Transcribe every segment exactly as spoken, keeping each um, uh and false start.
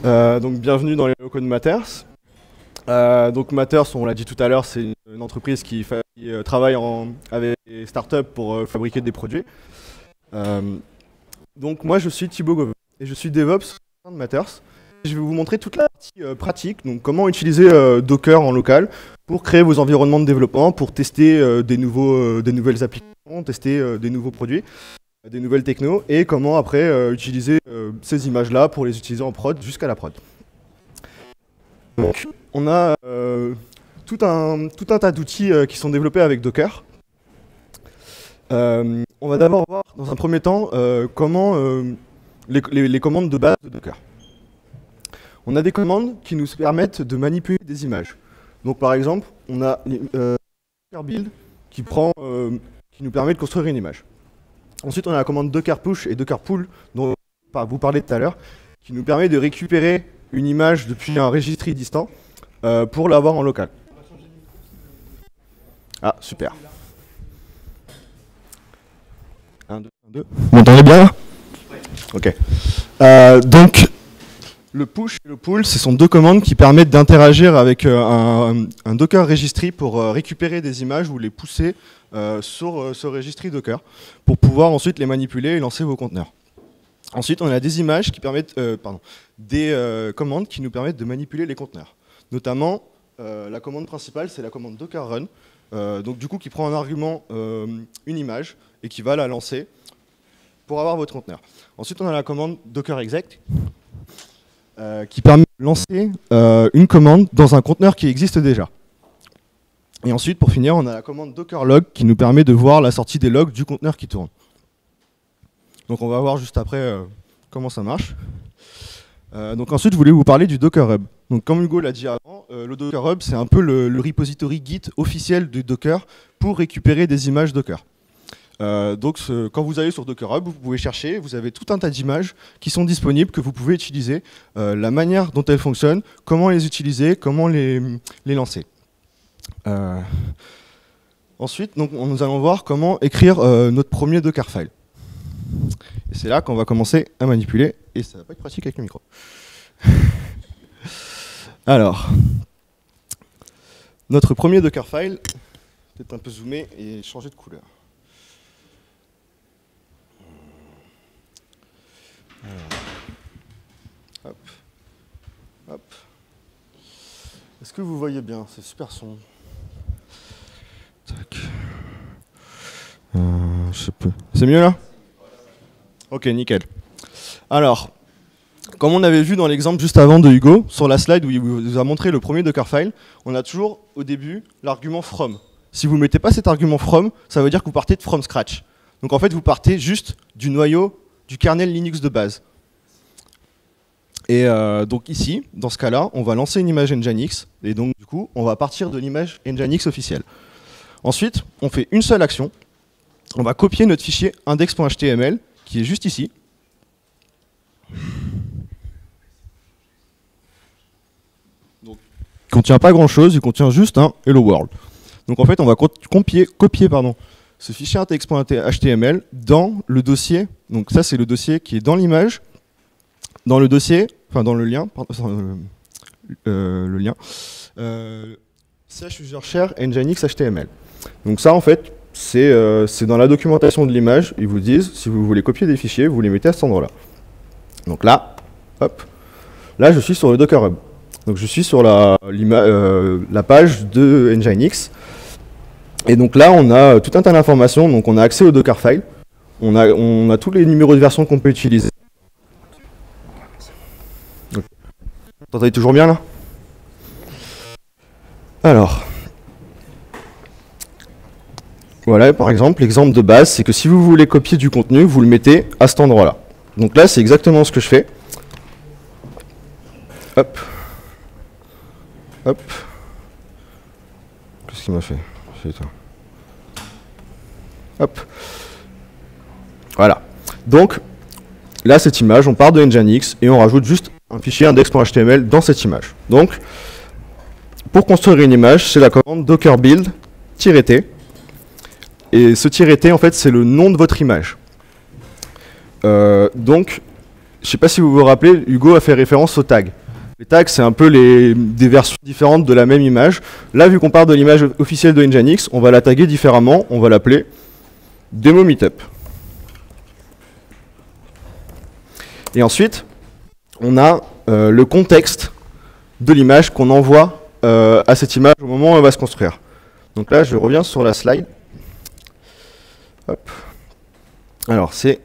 Euh, donc bienvenue dans les locaux de Matters. Euh, donc Matters, on l'a dit tout à l'heure, c'est une, une entreprise qui, fait, qui euh, travaille en, avec des startups pour euh, fabriquer des produits. Euh, donc moi je suis Thibaut Gauvin et je suis DevOps au sein de Matters. Je vais vous montrer toute la partie euh, pratique, donc comment utiliser euh, Docker en local pour créer vos environnements de développement, pour tester euh, des, nouveaux, euh, des nouvelles applications, tester euh, des nouveaux produits, euh, des nouvelles technos, et comment après euh, utiliser euh, ces images-là pour les utiliser en prod jusqu'à la prod. Donc, on a euh, tout, un, tout un tas d'outils euh, qui sont développés avec Docker. Euh, on va d'abord voir, dans un premier temps, euh, comment euh, les, les, les commandes de base de Docker. On a des commandes qui nous permettent de manipuler des images. Donc par exemple, on a euh, Docker build qui, prend, euh, qui nous permet de construire une image. Ensuite, on a la commande Docker push et Docker pull dont vous parlez tout à l'heure, qui nous permet de récupérer une image depuis un registry distant euh, pour l'avoir en local. Ah, super. un, deux, un, deux. Vous m'entendez bien? Ok. Euh, donc, le push et le pull, ce sont deux commandes qui permettent d'interagir avec euh, un, un Docker registry pour euh, récupérer des images ou les pousser euh, sur euh, ce registry Docker pour pouvoir ensuite les manipuler et lancer vos conteneurs. Ensuite, on a des images qui permettent, euh, pardon, des euh, commandes qui nous permettent de manipuler les conteneurs. Notamment, euh, la commande principale, c'est la commande Docker run, euh, donc du coup qui prend en argument euh, une image et qui va la lancer pour avoir votre conteneur. Ensuite, on a la commande Docker exec, Euh, qui permet de lancer euh, une commande dans un conteneur qui existe déjà. Et ensuite, pour finir, on a la commande Docker log qui nous permet de voir la sortie des logs du conteneur qui tourne. Donc on va voir juste après euh, comment ça marche. Euh, donc ensuite, je voulais vous parler du Docker Hub. Donc comme Hugo l'a dit avant, euh, le Docker Hub, c'est un peu le, le repository Git officiel du Docker pour récupérer des images Docker. Euh, donc ce, quand vous allez sur Docker Hub, vous pouvez chercher, vous avez tout un tas d'images qui sont disponibles, que vous pouvez utiliser, euh, la manière dont elles fonctionnent, comment les utiliser, comment les, les lancer. Euh, ensuite, donc, nous allons voir comment écrire euh, notre premier Dockerfile. Et c'est là qu'on va commencer à manipuler, et ça va pas être pratique avec le micro. Alors, notre premier Dockerfile, peut-être un peu zoomer et changer de couleur. Alors. Hop. Hop. Est-ce que vous voyez bien? C'est super sombre. Tac. Euh, je sais pas. C'est mieux là? Ok, nickel. Alors, comme on avait vu dans l'exemple juste avant de Hugo, sur la slide où il vous a montré le premier Dockerfile, on a toujours au début l'argument from. Si vous ne mettez pas cet argument from, ça veut dire que vous partez de from scratch. Donc en fait, vous partez juste du noyau du kernel Linux de base. Et euh, donc ici, dans ce cas-là, on va lancer une image Nginx, et donc du coup, on va partir de l'image Nginx officielle. Ensuite, on fait une seule action, on va copier notre fichier index.html, qui est juste ici. Donc, il ne contient pas grand-chose, il contient juste un Hello World. Donc en fait, on va copier, copier pardon, ce fichier index.html dans le dossier. Donc ça, c'est le dossier qui est dans l'image, dans le dossier, enfin dans le lien, pardon, euh, le lien, euh, ch user share nginx html. Donc ça, en fait, c'est euh, dans la documentation de l'image. Ils vous disent, si vous voulez copier des fichiers, vous les mettez à cet endroit-là. Donc là, hop, là, je suis sur le Docker Hub. Donc je suis sur la, euh, la page de Nginx. Et donc là, on a tout un tas d'informations. Donc on a accès au Dockerfile. On a, on a tous les numéros de version qu'on peut utiliser. Vous entendez toujours bien là? Alors, voilà, par exemple, l'exemple de base, c'est que si vous voulez copier du contenu, vous le mettez à cet endroit-là. Donc là, c'est exactement ce que je fais. Hop. Hop. Qu'est-ce qu'il m'a fait? Hop. Voilà. Donc, là, cette image, on part de Nginx et on rajoute juste un fichier index.html dans cette image. Donc, pour construire une image, c'est la commande docker build-t. Et ce -t, en fait, c'est le nom de votre image. Euh, donc, je ne sais pas si vous vous rappelez, Hugo a fait référence aux tags. Les tags, c'est un peu les, des versions différentes de la même image. Là, vu qu'on part de l'image officielle de Nginx, on va la taguer différemment. On va l'appeler Demo Meetup. Et ensuite, on a euh, le contexte de l'image qu'on envoie euh, à cette image au moment où elle va se construire. Donc là, je reviens sur la slide. Hop. Alors, c'est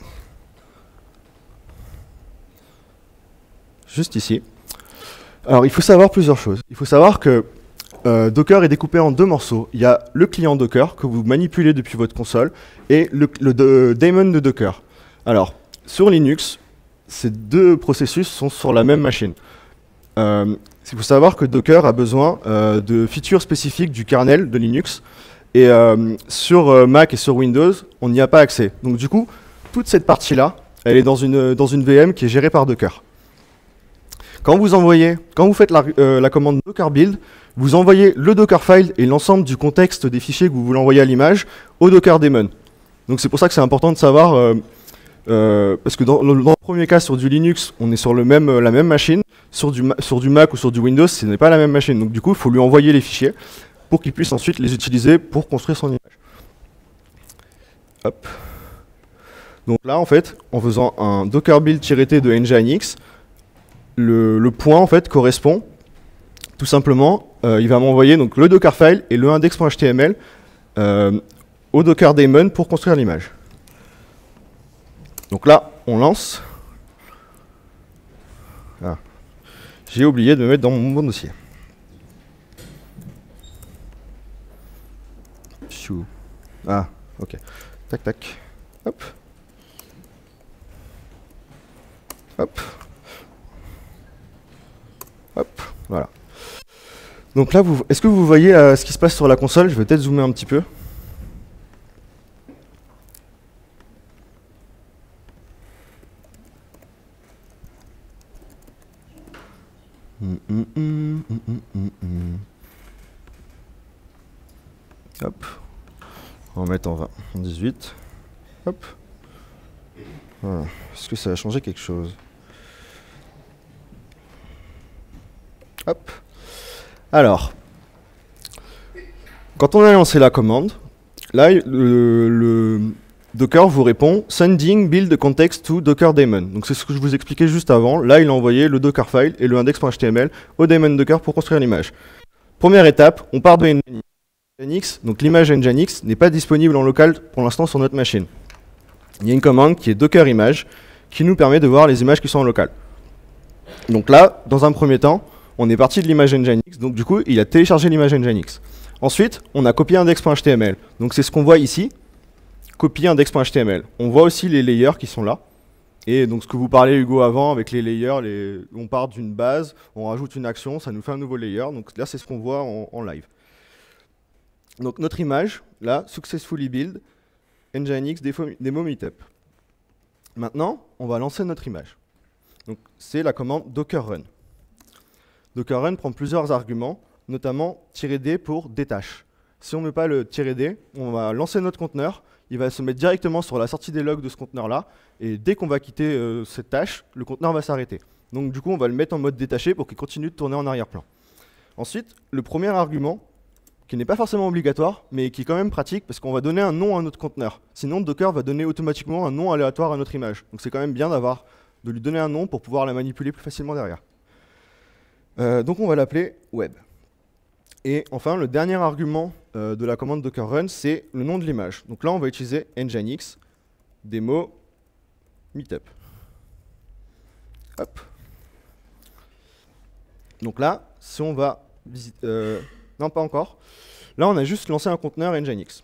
juste ici. Alors, il faut savoir plusieurs choses. Il faut savoir que euh, Docker est découpé en deux morceaux. Il y a le client Docker que vous manipulez depuis votre console et le, le, le daemon de Docker. Alors, sur Linux, ces deux processus sont sur la même machine. Euh, il faut savoir que Docker a besoin euh, de features spécifiques du kernel de Linux. Et euh, sur euh, Mac et sur Windows, on n'y a pas accès. Donc du coup, toute cette partie-là, elle est dans une, dans une V M qui est gérée par Docker. Quand vous envoyez, quand vous faites la, euh, la commande Docker build, vous envoyez le Dockerfile et l'ensemble du contexte des fichiers que vous voulez envoyer à l'image au Docker daemon. Donc c'est pour ça que c'est important de savoir, euh, euh, parce que dans, dans le premier cas, sur du Linux, on est sur le même, euh, la même machine. Sur du, sur du Mac ou sur du Windows, ce n'est pas la même machine. Donc du coup, il faut lui envoyer les fichiers pour qu'il puisse ensuite les utiliser pour construire son image. Hop. Donc là, en fait, en faisant un docker build-t de Nginx, le, le point en fait correspond tout simplement, euh, il va m'envoyer donc le dockerfile et le index.html euh, au docker daemon pour construire l'image. Donc là, on lance. Ah. J'ai oublié de me mettre dans mon bon dossier. Chou. Ah, ok. Tac, tac. Hop. Hop. Hop. Voilà. Donc là, est-ce que vous voyez euh, ce qui se passe sur la console? Je vais peut-être zoomer un petit peu. Mm, mm, mm, mm, mm, mm. Hop. On va mettre en vingt, en dix-huit. Hop. Voilà. Est-ce que ça va changer quelque chose? Hop. Alors, quand on a lancé la commande, là, le, le Docker vous répond « Sending build context to Docker daemon ». Donc c'est ce que je vous expliquais juste avant. Là, il a envoyé le Dockerfile et le index.html au daemon Docker pour construire l'image. Première étape, on part de Nginx. Donc l'image Nginx n'est pas disponible en local pour l'instant sur notre machine. Il y a une commande qui est Docker image qui nous permet de voir les images qui sont en local. Donc là, dans un premier temps, on est parti de l'image Nginx, donc du coup, il a téléchargé l'image Nginx. Ensuite, on a copié index.html. Donc c'est ce qu'on voit ici, copier index.html. On voit aussi les layers qui sont là. Et donc ce que vous parlez Hugo avant avec les layers, les... on part d'une base, on rajoute une action, ça nous fait un nouveau layer. Donc là, c'est ce qu'on voit en, en live. Donc notre image, là, successfully build, Nginx demo meetup. Maintenant, on va lancer notre image. Donc c'est la commande docker run. Docker run prend plusieurs arguments, notamment -d pour détache. Si on ne met pas le -d, on va lancer notre conteneur, il va se mettre directement sur la sortie des logs de ce conteneur-là, et dès qu'on va quitter euh, cette tâche, le conteneur va s'arrêter. Donc du coup, on va le mettre en mode détaché pour qu'il continue de tourner en arrière-plan. Ensuite, le premier argument, qui n'est pas forcément obligatoire, mais qui est quand même pratique, parce qu'on va donner un nom à notre conteneur. Sinon, Docker va donner automatiquement un nom aléatoire à notre image. Donc c'est quand même bien d'avoir, de lui donner un nom pour pouvoir la manipuler plus facilement derrière. Euh, donc on va l'appeler web. Et enfin, le dernier argument euh, de la commande docker run, c'est le nom de l'image. Donc là, on va utiliser Nginx demo meetup. Hop. Donc là, si on va visiter... Euh, non, pas encore. Là, on a juste lancé un conteneur Nginx.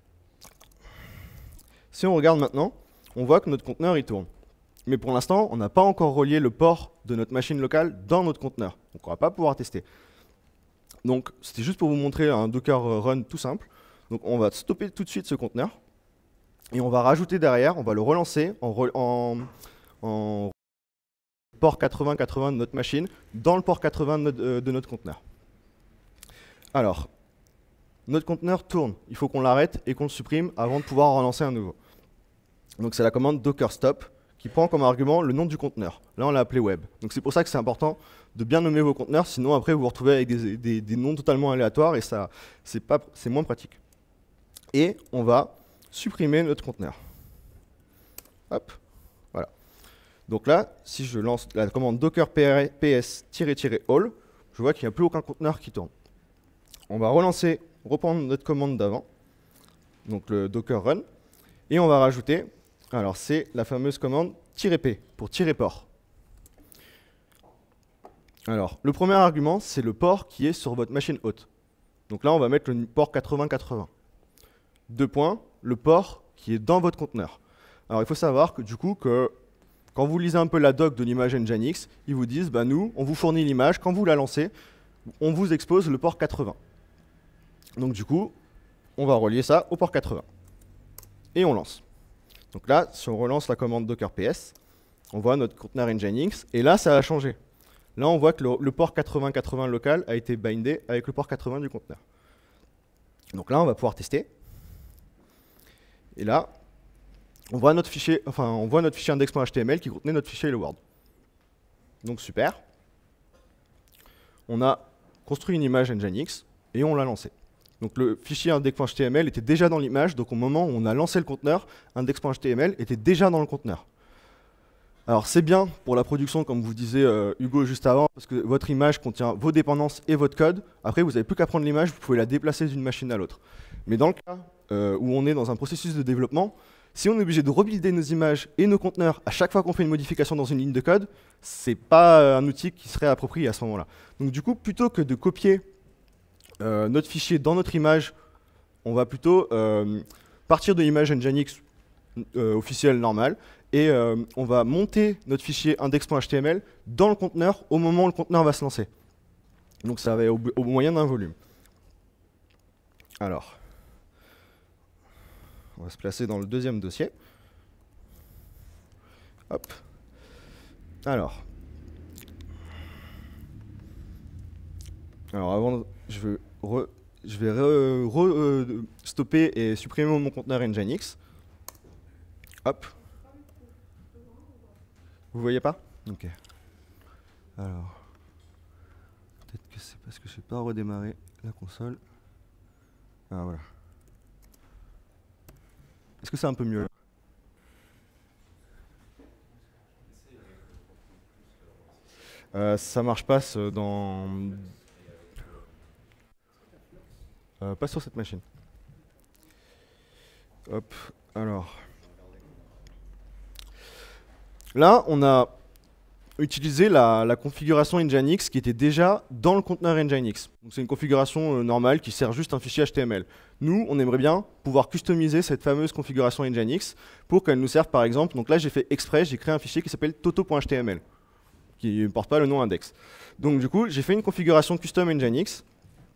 Si on regarde maintenant, on voit que notre conteneur, il tourne. Mais pour l'instant, on n'a pas encore relié le port de notre machine locale dans notre conteneur. Donc on ne va pas pouvoir tester. Donc c'était juste pour vous montrer un Docker run tout simple. Donc on va stopper tout de suite ce conteneur. Et on va rajouter derrière, on va le relancer en, re en, en port quatre-vingts quatre-vingts de notre machine dans le port quatre-vingts de notre, euh, de notre conteneur. Alors, notre conteneur tourne. Il faut qu'on l'arrête et qu'on le supprime avant de pouvoir en relancer un nouveau. Donc c'est la commande docker stop qui prend comme argument le nom du conteneur. Là, on l'a appelé web. Donc c'est pour ça que c'est important de bien nommer vos conteneurs, sinon après vous vous retrouvez avec des, des, des noms totalement aléatoires et ça, c'est pas, c'est moins pratique. Et on va supprimer notre conteneur. Hop, voilà. Donc là, si je lance la commande docker ps-all, je vois qu'il n'y a plus aucun conteneur qui tourne. On va relancer, reprendre notre commande d'avant, donc le docker run, et on va rajouter, alors c'est la fameuse commande -p pour tirer port. Alors, le premier argument, c'est le port qui est sur votre machine hôte. Donc là, on va mettre le port quatre-vingts quatre-vingts. Deux points, le port qui est dans votre conteneur. Alors, il faut savoir que du coup, que quand vous lisez un peu la doc de l'image Nginx, ils vous disent, bah, nous, on vous fournit l'image, quand vous la lancez, on vous expose le port quatre-vingts. Donc du coup, on va relier ça au port quatre-vingts. Et on lance. Donc là, si on relance la commande docker ps, on voit notre conteneur Nginx, et là, ça a changé. Là, on voit que le, le port quatre-vingts quatre-vingts local a été bindé avec le port quatre-vingts du conteneur. Donc là, on va pouvoir tester. Et là, on voit notre fichier, enfin, on voit notre fichier index.html qui contenait notre fichier hello world. Donc super. On a construit une image Nginx et on l'a lancée. Donc le fichier index.html était déjà dans l'image, donc au moment où on a lancé le conteneur, index.html était déjà dans le conteneur. Alors c'est bien pour la production, comme vous disait euh, Hugo juste avant, parce que votre image contient vos dépendances et votre code. Après, vous n'avez plus qu'à prendre l'image, vous pouvez la déplacer d'une machine à l'autre. Mais dans le cas euh, où on est dans un processus de développement, si on est obligé de rebuilder nos images et nos conteneurs à chaque fois qu'on fait une modification dans une ligne de code, c'est pas un outil qui serait approprié à ce moment-là. Donc du coup, plutôt que de copier euh, notre fichier dans notre image, on va plutôt euh, partir de l'image Nginx euh, officielle normale, et euh, on va monter notre fichier index.html dans le conteneur au moment où le conteneur va se lancer. Donc ça va au, au moyen d'un volume. Alors, on va se placer dans le deuxième dossier. Hop. Alors. Alors avant, je vais, re, je vais re, re, euh, stopper et supprimer mon conteneur Nginx. Hop. Vous voyez pas? Ok. Alors, peut-être que c'est parce que je n'ai pas redémarré la console. Ah voilà. Est-ce que c'est un peu mieux là? euh, Ça marche pas dans... Euh, pas sur cette machine. Hop, alors... Là, on a utilisé la, la configuration Nginx qui était déjà dans le conteneur Nginx. C'est une configuration euh, normale qui sert juste un fichier H T M L. Nous, on aimerait bien pouvoir customiser cette fameuse configuration Nginx pour qu'elle nous serve par exemple. Donc là, j'ai fait exprès, j'ai créé un fichier qui s'appelle toto.html, qui ne porte pas le nom index. Donc du coup, j'ai fait une configuration custom Nginx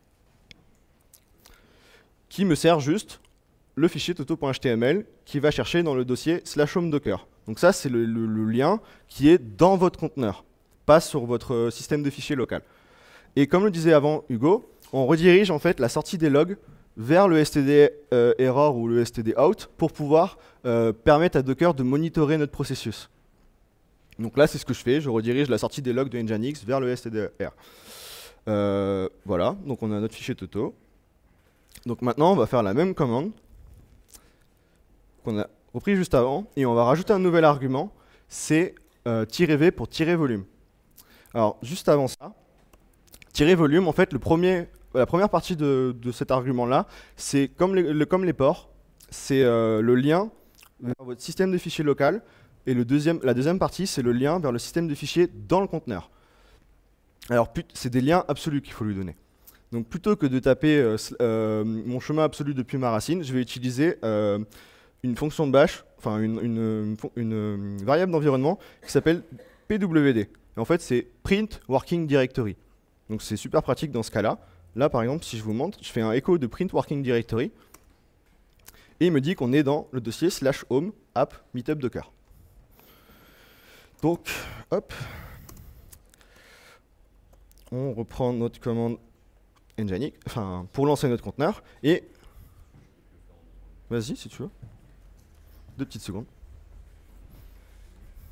qui me sert juste le fichier toto.html qui va chercher dans le dossier slash home docker. Donc ça, c'est le, le, le lien qui est dans votre conteneur, pas sur votre système de fichiers local. Et comme le disait avant Hugo, on redirige en fait la sortie des logs vers le std euh, error ou le std out pour pouvoir euh, permettre à Docker de monitorer notre processus. Donc là, c'est ce que je fais, je redirige la sortie des logs de Nginx vers le stdr. Euh, voilà, donc on a notre fichier toto. Donc maintenant, on va faire la même commande qu'on a repris juste avant, et on va rajouter un nouvel argument, c'est euh, -v pour tirer volume. Alors, juste avant ça, tirer volume, en fait, le premier, la première partie de, de cet argument-là, c'est comme les, le, comme les ports, c'est euh, le lien vers votre système de fichiers local, et le deuxième, la deuxième partie, c'est le lien vers le système de fichiers dans le conteneur. Alors, c'est des liens absolus qu'il faut lui donner. Donc, plutôt que de taper euh, euh, mon chemin absolu depuis ma racine, je vais utiliser euh, une fonction de bash, enfin une, une, une, une variable d'environnement qui s'appelle P W D. Et en fait, c'est print working directory. Donc c'est super pratique dans ce cas-là. Là, par exemple, si je vous montre, je fais un echo de print working directory et il me dit qu'on est dans le dossier slash home app meetup docker. Donc, hop, on reprend notre commande Nginx, enfin pour lancer notre conteneur et vas-y si tu veux. Deux petites secondes.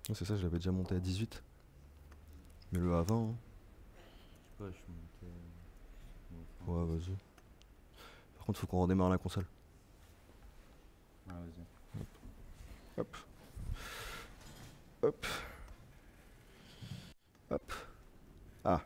C'est ça, je l'avais déjà monté à dix-huit. Mais le avant. Hein. Ouais, je suis monté. Ouais, vas-y. Par contre, faut qu'on redémarre la console. Ah, vas-y. Hop. Hop. Hop. Ah.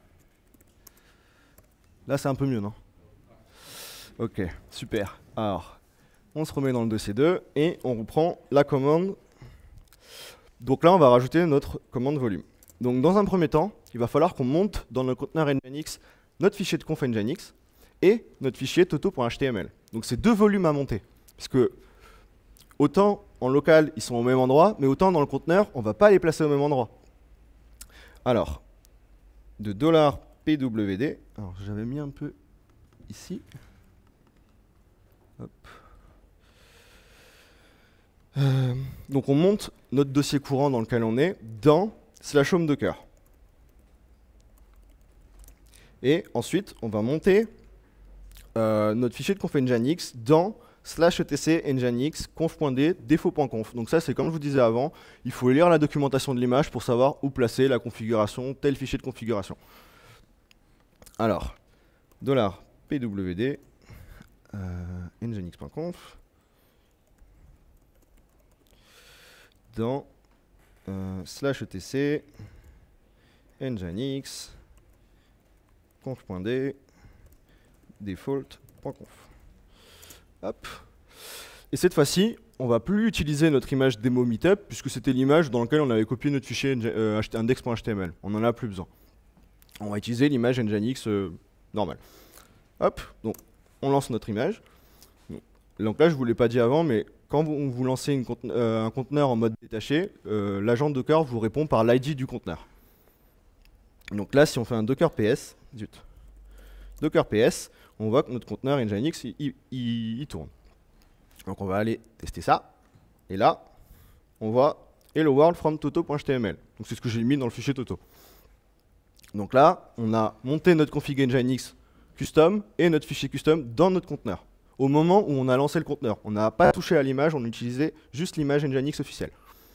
Là, c'est un peu mieux, non? Ok, super. Alors, on se remet dans le dossier deux et on reprend la commande. Donc là, on va rajouter notre commande volume. Donc dans un premier temps, il va falloir qu'on monte dans notre conteneur Nginx notre fichier de conf Nginx et notre fichier toto.html. Donc c'est deux volumes à monter. Parce que autant en local, ils sont au même endroit, mais autant dans le conteneur, on ne va pas les placer au même endroit. Alors, de $pwd, alors j'avais mis un peu ici. Hop. Euh, donc on monte notre dossier courant dans lequel on est dans slash home docker. Et ensuite, on va monter euh, notre fichier de conf Nginx dans slash etc nginx conf.d défaut.conf. Donc ça, c'est comme je vous disais avant, il faut lire la documentation de l'image pour savoir où placer la configuration, tel fichier de configuration. Alors, $pwd euh, nginx.conf dans euh, slash etc nginx conf.d default.conf. Hop. Et cette fois-ci, on va plus utiliser notre image démo meetup puisque c'était l'image dans laquelle on avait copié notre fichier euh, index.html. On n'en a plus besoin. On va utiliser l'image nginx euh, normale. Hop. Donc, on lance notre image. Donc là, je ne vous l'ai pas dit avant, mais quand vous, vous lancez une conten euh, un conteneur en mode détaché, euh, l'agent Docker vous répond par l'I D du conteneur. Donc là, si on fait un docker ps, zut, docker ps, on voit que notre conteneur Nginx, il, il, il, il tourne. Donc on va aller tester ça. Et là, on voit hello world from toto.html. Donc c'est ce que j'ai mis dans le fichier toto. Donc là, on a monté notre config Nginx custom et notre fichier custom dans notre conteneur. Au moment où on a lancé le conteneur, on n'a pas touché à l'image, on utilisait juste l'image Nginx officielle.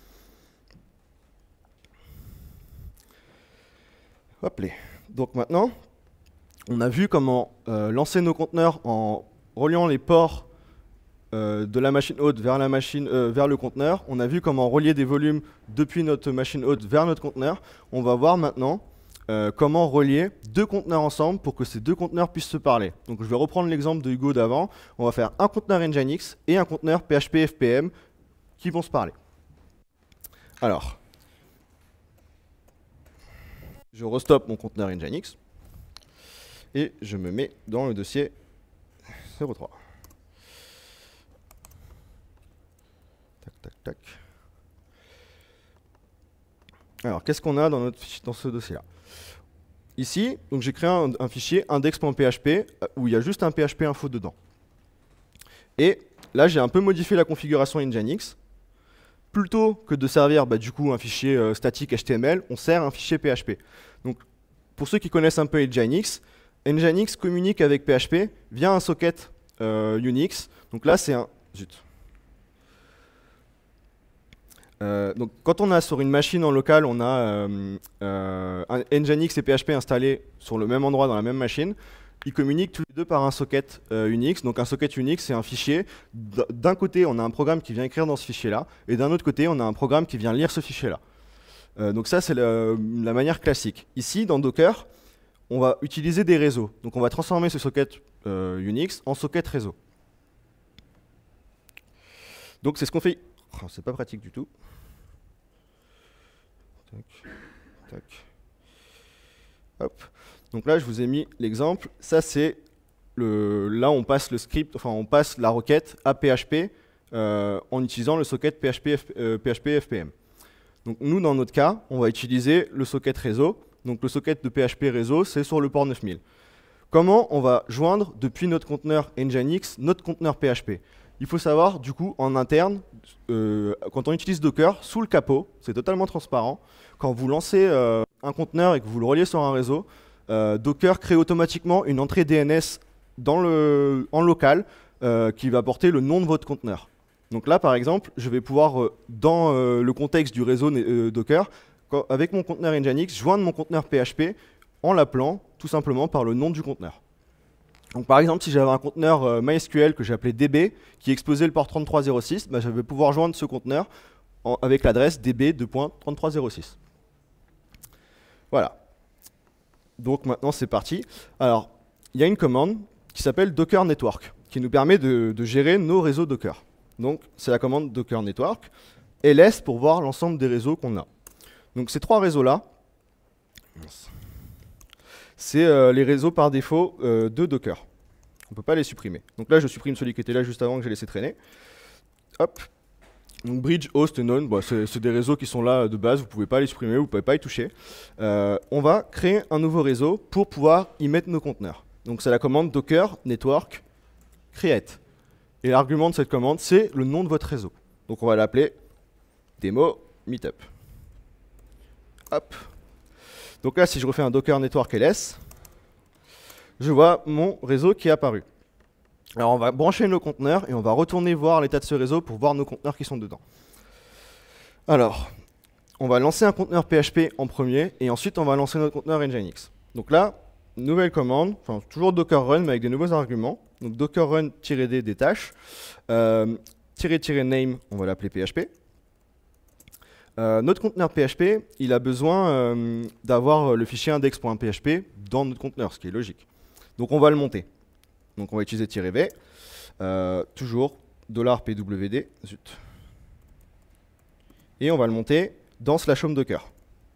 Hop là. Donc maintenant, on a vu comment euh, lancer nos conteneurs en reliant les ports euh, de la machine hôte vers, la machine, euh, vers le conteneur. On a vu comment relier des volumes depuis notre machine hôte vers notre conteneur. On va voir maintenant euh, comment relier deux conteneurs ensemble pour que ces deux conteneurs puissent se parler. Donc je vais reprendre l'exemple de Hugo d'avant. On va faire un conteneur Nginx et un conteneur P H P F P M qui vont se parler. Alors, je restoppe mon conteneur Nginx et je me mets dans le dossier zéro trois. Tac, tac, tac. Alors, qu'est-ce qu'on a dans, notre fichier, dans ce dossier-là? Ici, donc j'ai créé un, un fichier index.php où il y a juste un P H P info dedans. Et là, j'ai un peu modifié la configuration Nginx. Plutôt que de servir bah, du coup un fichier euh, statique H T M L, on sert un fichier P H P. Donc, pour ceux qui connaissent un peu Nginx, Nginx communique avec P H P via un socket euh, Unix. Donc là, c'est un... Zut. Euh, donc, quand on a sur une machine en local, on a euh, euh, un Nginx et P H P installés sur le même endroit dans la même machine. Ils communiquent tous les deux par un socket euh, Unix. Donc un socket Unix, c'est un fichier. D'un côté, on a un programme qui vient écrire dans ce fichier-là, et d'un autre côté, on a un programme qui vient lire ce fichier-là. Euh, donc ça, c'est la manière classique. Ici, dans Docker, on va utiliser des réseaux. Donc on va transformer ce socket euh, Unix en socket réseau. Donc c'est ce qu'on fait. Oh, c'est pas pratique du tout. Tac, tac. Hop. Donc là, je vous ai mis l'exemple. Ça, c'est le. Là, on passe le script, enfin, on passe la requête à P H P euh, en utilisant le socket P H P, euh, P H P F P M. Donc nous, dans notre cas, on va utiliser le socket réseau. Donc le socket de P H P réseau, c'est sur le port neuf mille. Comment on va joindre depuis notre conteneur Nginx notre conteneur P H P? Il faut savoir, du coup, en interne, euh, quand on utilise Docker, sous le capot, c'est totalement transparent. Quand vous lancez euh, un conteneur et que vous le reliez sur un réseau, euh, Docker crée automatiquement une entrée D N S dans le, en local euh, qui va porter le nom de votre conteneur. Donc là, par exemple, je vais pouvoir, euh, dans euh, le contexte du réseau euh, Docker, quand, avec mon conteneur Nginx, joindre mon conteneur P H P en l'appelant tout simplement par le nom du conteneur. Donc par exemple, si j'avais un conteneur euh, MySQL que j'appelais D B, qui exposait le port trente-trois zéro six, bah, je vais pouvoir joindre ce conteneur en, avec l'adresse d b deux point trente-trois zéro six. Voilà. Donc maintenant, c'est parti. Alors, il y a une commande qui s'appelle Docker Network, qui nous permet de, de gérer nos réseaux Docker. Donc, c'est la commande Docker Network, ls pour voir l'ensemble des réseaux qu'on a. Donc, ces trois réseaux-là, c'est euh, les réseaux par défaut euh, de Docker. On ne peut pas les supprimer. Donc là, je supprime celui qui était là juste avant que j'ai laissé traîner. Hop. Donc bridge, host et none, bon, c'est des réseaux qui sont là de base, vous ne pouvez pas les supprimer, vous ne pouvez pas y toucher. Euh, on va créer un nouveau réseau pour pouvoir y mettre nos conteneurs. Donc c'est la commande docker network create. Et l'argument de cette commande, c'est le nom de votre réseau. Donc on va l'appeler demo meetup. Hop. Donc là, si je refais un docker network ls, je vois mon réseau qui est apparu. Alors on va brancher nos conteneurs et on va retourner voir l'état de ce réseau pour voir nos conteneurs qui sont dedans. Alors, on va lancer un conteneur P H P en premier et ensuite on va lancer notre conteneur Nginx. Donc là, nouvelle commande, enfin toujours docker run mais avec des nouveaux arguments. Donc docker run-d des tâches, euh, -name, on va l'appeler P H P. Euh, notre conteneur P H P, il a besoin euh, d'avoir le fichier index.php dans notre conteneur, ce qui est logique. Donc on va le monter. Donc on va utiliser -v, euh, toujours $pwd, zut. Et on va le monter dans slash home docker.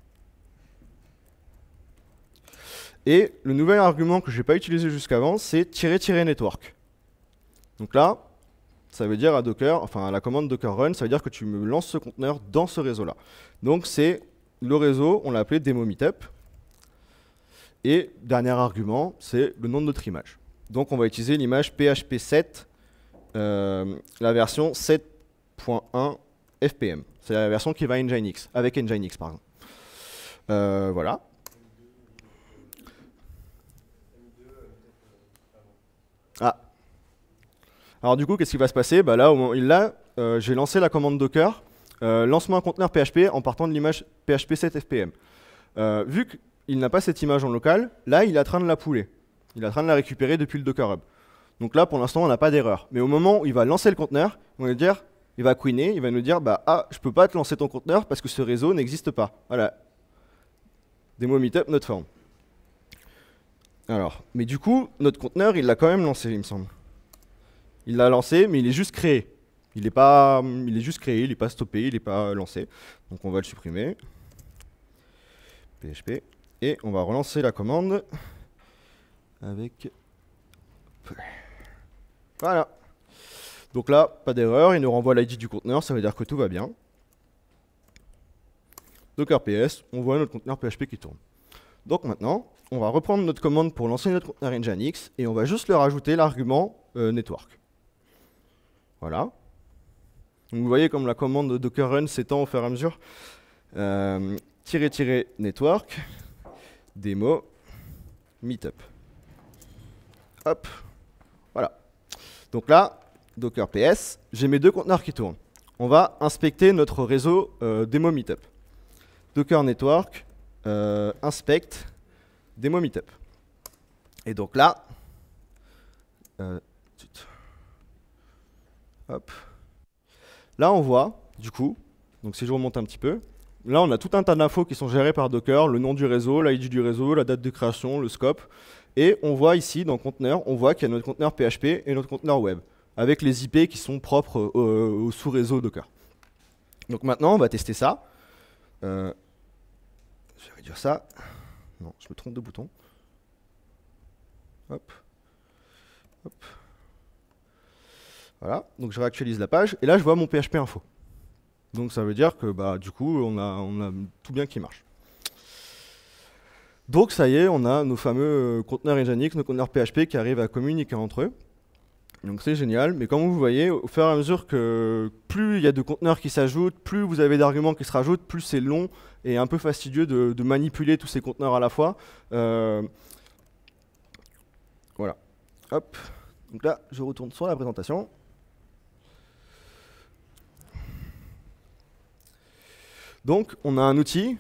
Et le nouvel argument que je n'ai pas utilisé jusqu'avant, c'est -network. Donc là, ça veut dire à Docker, enfin à la commande docker run, ça veut dire que tu me lances ce conteneur dans ce réseau-là. Donc c'est le réseau, on l'a appelé demo meetup. Et dernier argument, c'est le nom de notre image. Donc on va utiliser l'image P H P sept, euh, la version sept point un F P M. C'est la version qui va à Nginx, avec Nginx par exemple. Euh, voilà. Ah. Alors du coup, qu'est-ce qui va se passer? Bah là, au moment, là euh, j'ai lancé la commande Docker, euh, lance-moi un conteneur P H P en partant de l'image P H P sept F P M. Euh, vu qu'il n'a pas cette image en local, là, il est en train de la pouler. Il est en train de la récupérer depuis le Docker Hub. Donc là, pour l'instant, on n'a pas d'erreur. Mais au moment où il va lancer le conteneur, on va dire, il va queener, il va nous dire, bah ah, je peux pas te lancer ton conteneur parce que ce réseau n'existe pas. Voilà. Demo meetup, not found. Alors, mais du coup, notre conteneur, il l'a quand même lancé, il me semble. Il l'a lancé, mais il est juste créé. Il est pas, il est juste créé, il n'est pas stoppé, il n'est pas lancé. Donc on va le supprimer. P H P. Et on va relancer la commande avec... Voilà. Donc là, pas d'erreur, il nous renvoie l'I D du conteneur, ça veut dire que tout va bien. Docker P S, on voit notre conteneur P H P qui tourne. Donc maintenant, on va reprendre notre commande pour lancer notre conteneur Nginx et on va juste leur ajouter l'argument euh, network. Voilà. Donc vous voyez comme la commande docker run s'étend au fur et à mesure. Euh, tiret, tiret, network, demo, meetup. Hop. Voilà. Donc là, docker P S, j'ai mes deux conteneurs qui tournent. On va inspecter notre réseau euh, demo meetup. Docker network, euh, inspect, demo meetup. Et donc là, euh, hop. Là, on voit, du coup, donc si je remonte un petit peu, là, on a tout un tas d'infos qui sont gérées par Docker, le nom du réseau, l'I D du réseau, la date de création, le scope. Et on voit ici, dans le conteneur, on voit qu'il y a notre conteneur P H P et notre conteneur web, avec les I P qui sont propres au, au sous-réseau Docker. Donc maintenant, on va tester ça. Euh, je vais réduire ça. Non, je me trompe de bouton. Hop. Hop. Voilà, donc je réactualise la page, et là je vois mon P H P info. Donc ça veut dire que bah, du coup, on a, on a tout bien qui marche. Donc ça y est, on a nos fameux conteneurs Nginx, nos conteneurs P H P qui arrivent à communiquer entre eux. Donc c'est génial, mais comme vous voyez, au fur et à mesure que plus il y a de conteneurs qui s'ajoutent, plus vous avez d'arguments qui se rajoutent, plus c'est long et un peu fastidieux de, de manipuler tous ces conteneurs à la fois. Euh, voilà. Hop. Donc là, je retourne sur la présentation. Donc, on a un outil.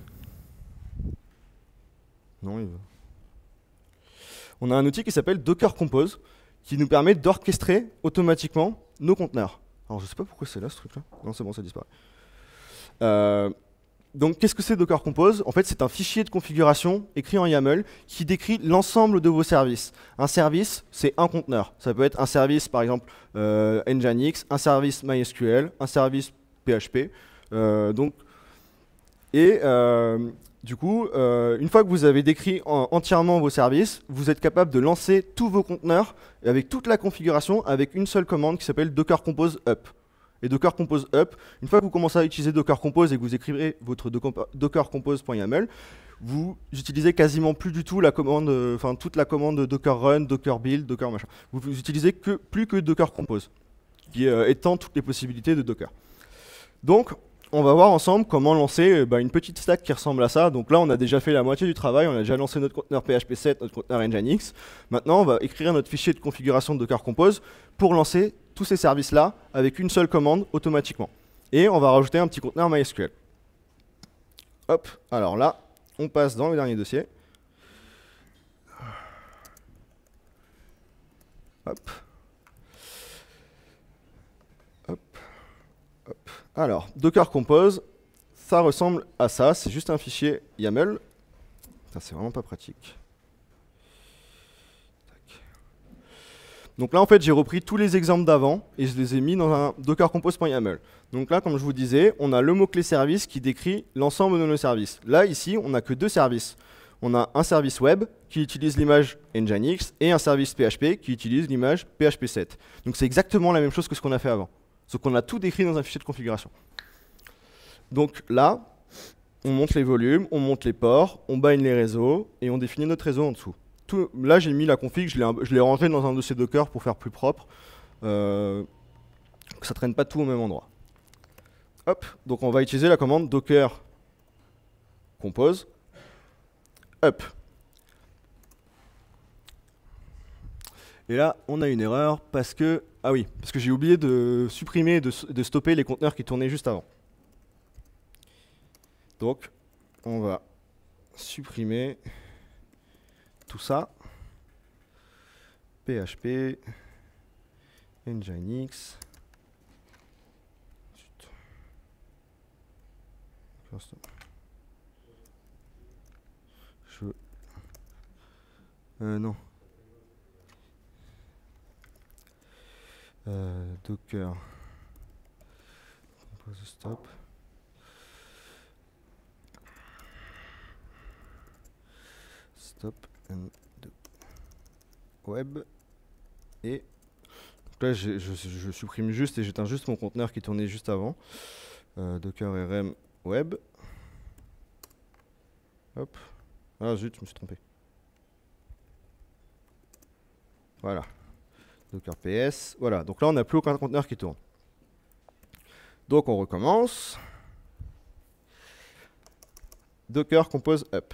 Non, il veut. On a un outil qui s'appelle Docker Compose, qui nous permet d'orchestrer automatiquement nos conteneurs. Alors, je ne sais pas pourquoi c'est là, ce truc-là. Non, c'est bon, ça disparaît. Euh, donc, qu'est-ce que c'est Docker Compose? En fait, c'est un fichier de configuration écrit en YAML qui décrit l'ensemble de vos services. Un service, c'est un conteneur. Ça peut être un service, par exemple, euh, Nginx, un service MySQL, un service P H P. Euh, donc, et euh, du coup, euh, une fois que vous avez décrit en, entièrement vos services, vous êtes capable de lancer tous vos conteneurs avec toute la configuration avec une seule commande qui s'appelle Docker Compose Up. Et Docker Compose Up, une fois que vous commencez à utiliser Docker Compose et que vous écrivez votre docker compose.yaml, vous utilisez quasiment plus du tout la commande, enfin toute la commande Docker Run, Docker Build, Docker machin. Vous, vous utilisez que, plus que Docker Compose, qui euh, étend toutes les possibilités de Docker. Donc, on va voir ensemble comment lancer euh, bah, une petite stack qui ressemble à ça. Donc là, on a déjà fait la moitié du travail, on a déjà lancé notre conteneur P H P sept, notre conteneur Nginx. Maintenant, on va écrire notre fichier de configuration de Docker Compose pour lancer tous ces services-là avec une seule commande automatiquement. Et on va rajouter un petit conteneur MySQL. Hop, alors là, on passe dans le dernier dossier. Hop. Hop. Hop. Alors, Docker Compose, ça ressemble à ça, c'est juste un fichier YAML. C'est vraiment pas pratique. Donc là, en fait, j'ai repris tous les exemples d'avant et je les ai mis dans un docker compose.yaml. Donc là, comme je vous disais, on a le mot-clé service qui décrit l'ensemble de nos services. Là, ici, on n'a que deux services. On a un service web qui utilise l'image Nginx et un service P H P qui utilise l'image P H P sept. Donc c'est exactement la même chose que ce qu'on a fait avant. Sauf qu'on a tout décrit dans un fichier de configuration. Donc là, on monte les volumes, on monte les ports, on bind les réseaux et on définit notre réseau en dessous. Tout, là, j'ai mis la config, je l'ai rentré dans un dossier Docker pour faire plus propre, euh, que ça ne traîne pas tout au même endroit. Hop, donc on va utiliser la commande docker compose up. Et là, on a une erreur parce que, ah oui, parce que j'ai oublié de supprimer et de, de stopper les conteneurs qui tournaient juste avant. Donc, on va supprimer tout ça, P H P, Nginx, je, euh, non, euh, Docker, compose stop. Stop and do web et donc là je, je, je supprime juste et j'éteins juste mon conteneur qui tournait juste avant. euh, Docker rm web. Hop. Ah zut, je me suis trompé. Voilà. Docker ps. Voilà. Donc là on n'a plus aucun conteneur qui tourne. Donc on recommence. Docker compose up.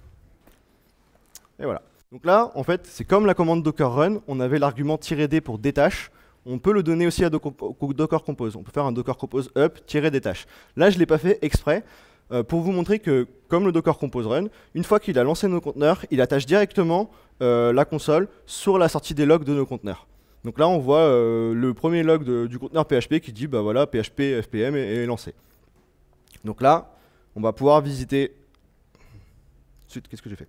Et voilà. Donc là, en fait, c'est comme la commande docker run, on avait l'argument -d pour détache. On peut le donner aussi à docker compose. On peut faire un docker compose up-détache. Là, je ne l'ai pas fait exprès euh, pour vous montrer que, comme le docker compose run, une fois qu'il a lancé nos conteneurs, il attache directement euh, la console sur la sortie des logs de nos conteneurs. Donc là, on voit euh, le premier log de, du conteneur P H P qui dit, bah voilà, P H P F P M est, est lancé. Donc là, on va pouvoir visiter. Ensuite, qu'est-ce que j'ai fait?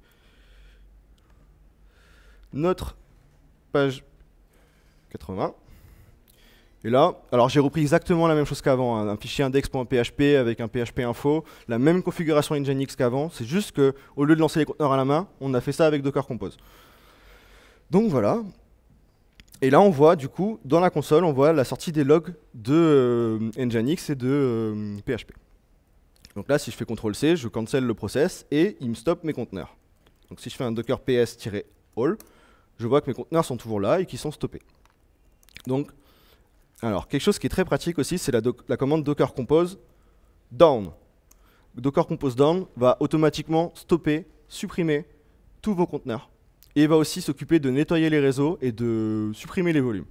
Notre page quatre-vingts. Et là, alors j'ai repris exactement la même chose qu'avant, hein, un fichier index.php avec un P H P info, la même configuration Nginx qu'avant, c'est juste que au lieu de lancer les conteneurs à la main, on a fait ça avec Docker Compose. Donc voilà. Et là, on voit du coup, dans la console, on voit la sortie des logs de euh, Nginx et de euh, P H P. Donc là, si je fais contrôle C, je cancel le process et il me stoppe mes conteneurs. Donc si je fais un docker ps-all, je vois que mes conteneurs sont toujours là et qu'ils sont stoppés. Donc, alors, quelque chose qui est très pratique aussi, c'est la, la commande docker compose down. Docker compose down va automatiquement stopper, supprimer tous vos conteneurs. Et va aussi s'occuper de nettoyer les réseaux et de supprimer les volumes.